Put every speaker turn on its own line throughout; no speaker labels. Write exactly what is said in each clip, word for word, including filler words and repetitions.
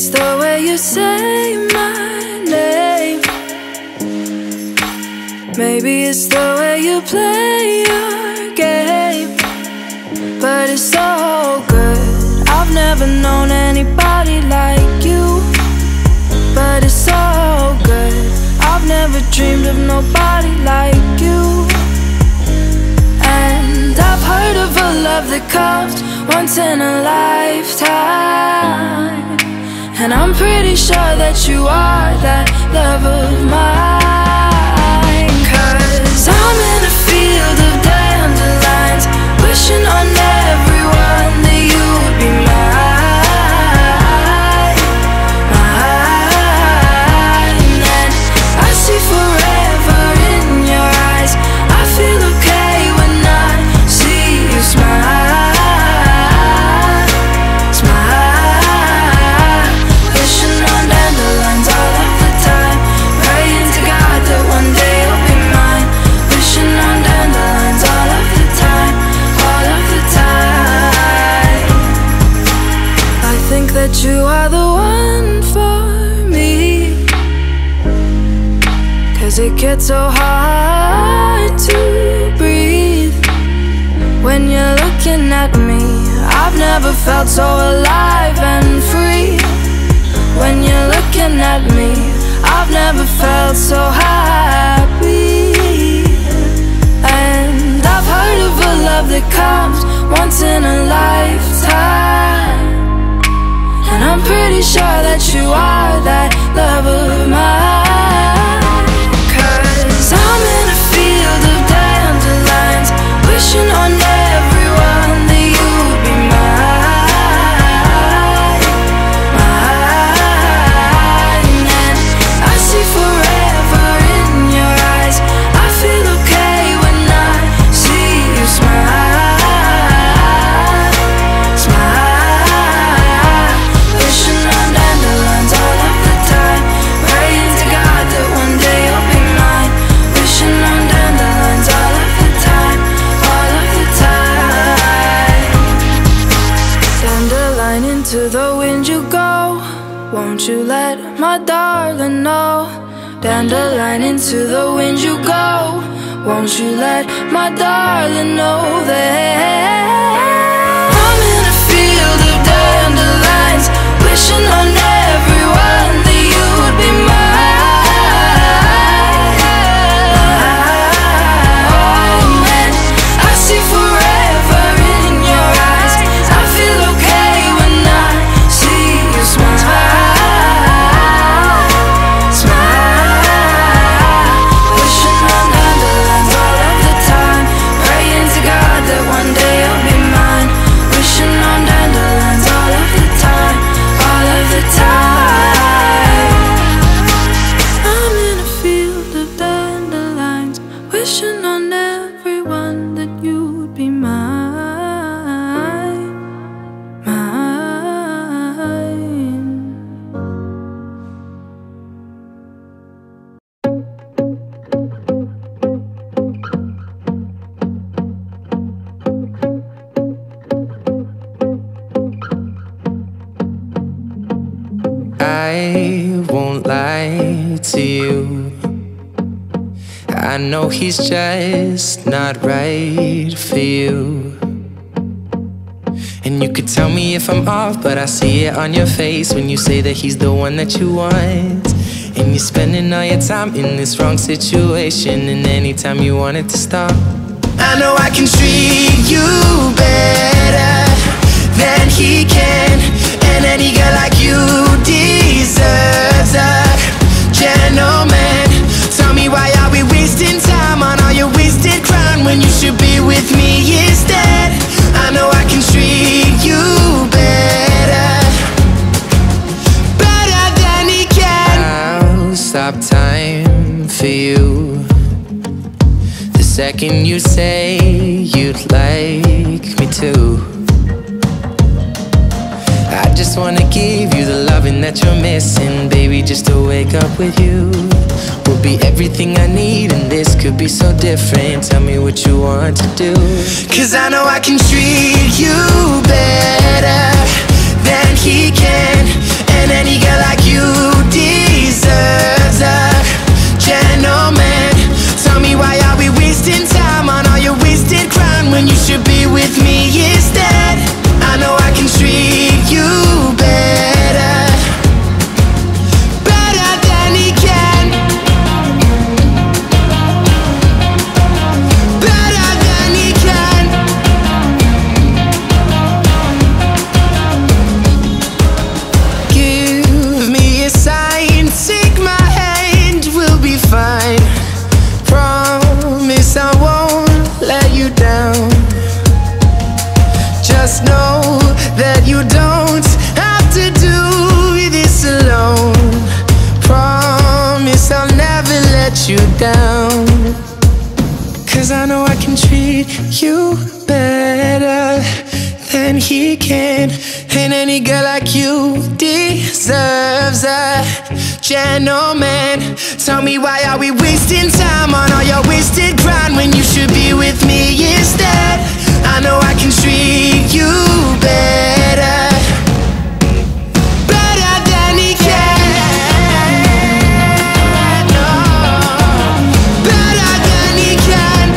it's the way you say my name. Maybe it's the way you play your game. But it's so good. I've never known anybody like you. But it's so good. I've never dreamed of nobody like you. And I've heard of a love that comes once in a lifetime, and I'm pretty sure that you are that love of mine. Cause I'm in a field of dandelions, wishing on everyone that you would be mine, mine. And I see forever in your eyes. I feel okay when I see you smile. That you are the one for me, cause it gets so hard to breathe when you're looking at me. I've never felt so alive and free. When you're looking at me, I've never felt so happy. And I've heard of a love that comes once in a lifetime, and I'm pretty sure that you are that love of mine. Cause I'm in a field of dandelions, wishing on everyone that you would be mine, mine. And I see forever in your eyes. I feel okay when I see you smile, smile. Wishing on dandelions all of the time, praying to God that one day you'll be mine. Wishing on dandelions all of the time, all of the time. Dandelion, into the wind you go, won't you let my darling know? Dandelion, into the wind you go, won't you let my darling know that I'm in a field of dandelions, wishing on everyone that you would be mine. And I see forever in your eyes. I feel okay when I see you smile, smile. Wishing on dandelions all of the time, praying to God that one day you'll be mine. Wishing on dandelions all of the time, all of the time. I'm in a field of dandelions, wishing on everyone that you would be mine, mine.
I won't lie to you. I know he's just not right for you. And you could tell me if I'm off, but I see it on your face when you say that he's the one that you want. And you're spending all your time in this wrong situation, and anytime you want it to stop, I know I can treat you better than he can. And any girl like you deserves a gentleman. Tell me, why are we wasting time on all your wasted crown when you should be with me instead? I know I can treat you better, better than he can. I'll stop time for you the second you say you'd like me to. I just wanna give you the loving that you're missing, baby. Just to wake up with you will be everything I need, and this could be so different. Tell me what you want to do, cause I know I can treat you better than he can. And any girl like you deserves a gentleman. Tell me, why are we wasting time on all your wasted crime when you should be with me instead? I know I can treat you better, better than he can, better than he can. Give me a sign, take my hand, we'll be fine. Promise I won't let you down. Just know that you don't have to do this alone. Promise I'll never let you down. Cause I know I can treat you better than he can. And any girl like you deserves a gentleman. Tell me, why are we wasting time on all your wasted grind when you should be with me instead? I know I can treat you better, better than he can. No, better than he can,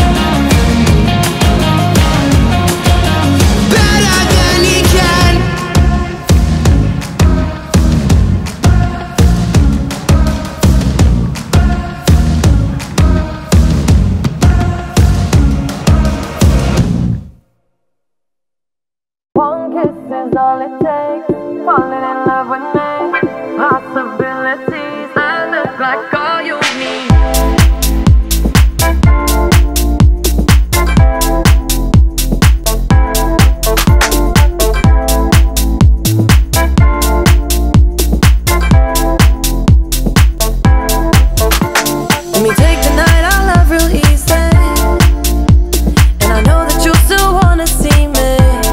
better than he can.
One kiss is all it takes, falling in love with me. Possibilities, I look like all you need. Let me take the night, I love real easy. And I know that you still wanna see me.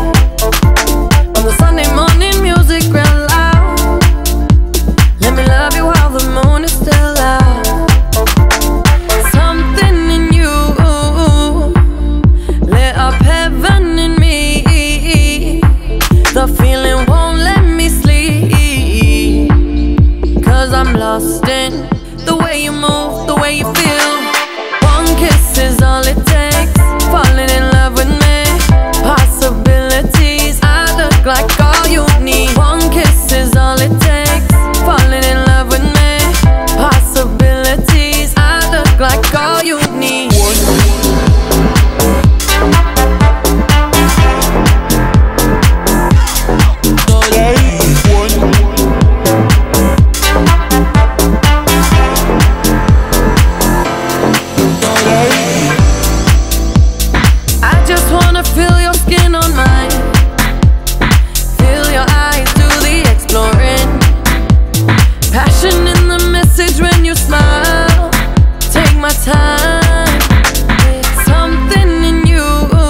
Sunday morning music real loud. Let me love you while the moon is still out. Something in you lit up heaven in me. The feeling won't let me sleep. Cause I'm lost in the way you move, the way you feel. One kiss is all it takes, falling in love with me. Possibilities, I look like all you need. One kiss is all it takes, falling in love with me. Possibilities, I look like all you need. I just wanna feel your skin on mine. Feel your eyes do the exploring. Passion in the message when you smile. Take my time. Something in you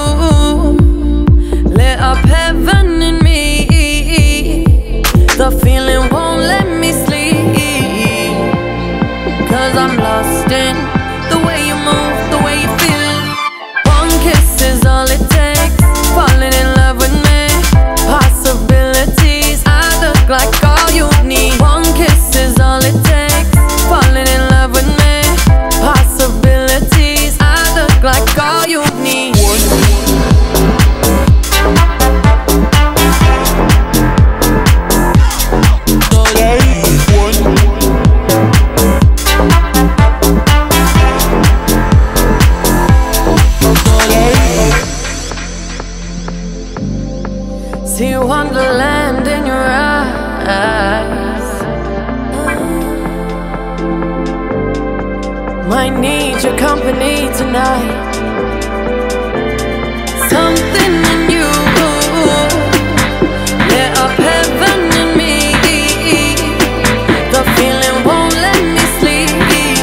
lit up heaven in me. The feeling won't let me sleep. Cause I'm lost in the way you move, the way you feel. One kiss is all it takes, falling in love with me. Possibilities, I look like all you need. One kiss is all it takes, falling in love with me. Possibilities, I look like all you need. See wonderland in your eyes. Might need your company tonight. Something in you lit up heaven in me. The feeling won't let me sleep.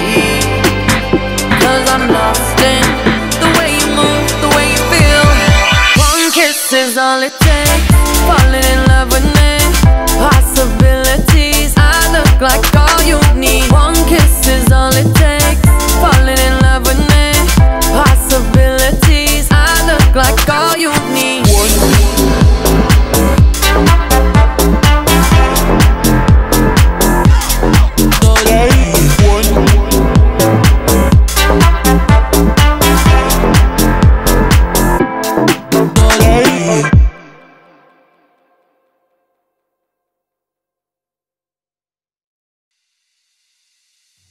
Cause I'm lost in the way you move, the way you feel. One kiss is all it takes, falling in love with me. Possibilities, I look like all you need. One kiss is all it takes, falling in love with me. Possibilities, I look like all you need.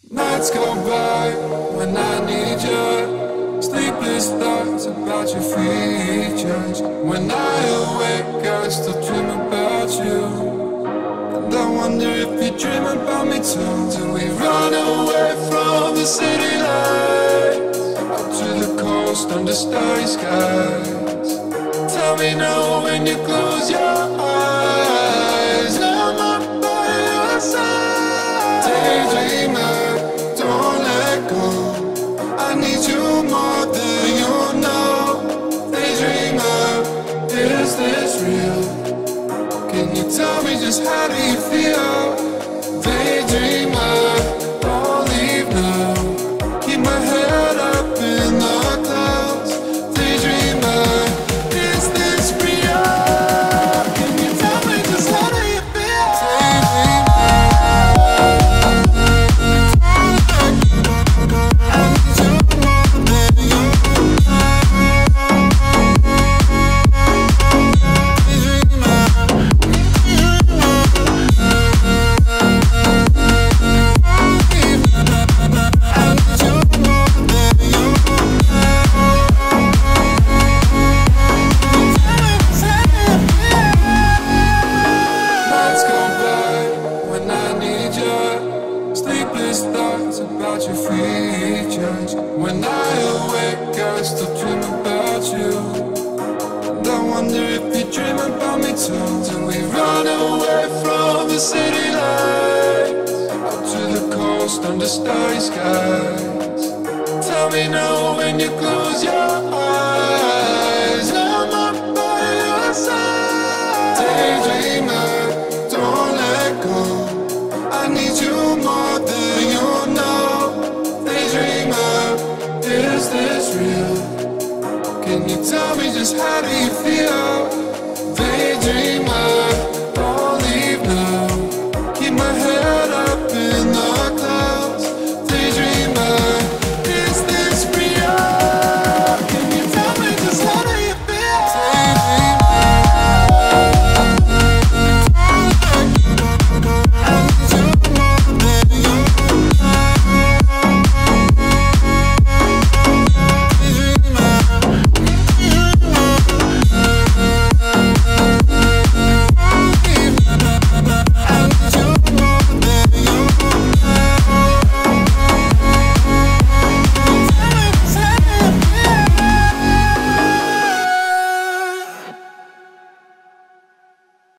Nights go by when I need you. Sleepless thoughts about your features. When I awake, I still dream about you. And I wonder if you dream about me too. Till we run away from the city lights, out to the coast under starry skies. Tell me now when you close your eyes, I'm up by your side. Daydreamer, don't let go. I need you more than you know. Daydreamer, is this real? Can you tell me just how do you feel? Daydreamer, don't leave now. Keep my head up in the clouds. Daydreamer, is this real? Can you tell me just how do you feel? Daydreamer, about your features. When I awake, I still dream about you. And I wonder if you dream about me too. Till we run away from the city lights, out to the coast under starry skies. Tell me now when you close your eyes, I'm up by your side. Daydreamer, don't let go. I need you more than you know. Daydreamer, is this real? Can you tell me just how do you feel?